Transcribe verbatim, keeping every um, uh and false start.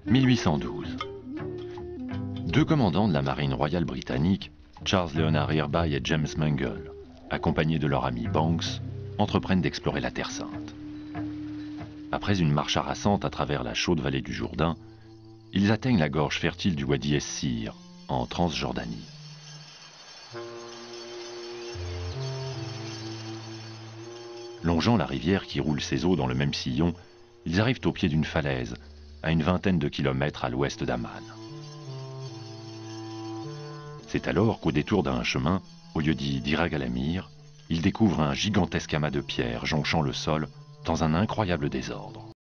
mille huit cent douze. Deux commandants de la marine royale britannique, Charles Leonard Irby et James Mangle, accompagnés de leur ami Banks, entreprennent d'explorer la Terre Sainte. Après une marche harassante à travers la chaude vallée du Jourdain, ils atteignent la gorge fertile du Wadi Es-Sir, en Transjordanie. Longeant la rivière qui roule ses eaux dans le même sillon, ils arrivent au pied d'une falaise, à une vingtaine de kilomètres à l'ouest d'Amman. C'est alors qu'au détour d'un chemin, au lieu-dit d'Irag al-Amir, ils découvrent un gigantesque amas de pierres jonchant le sol dans un incroyable désordre.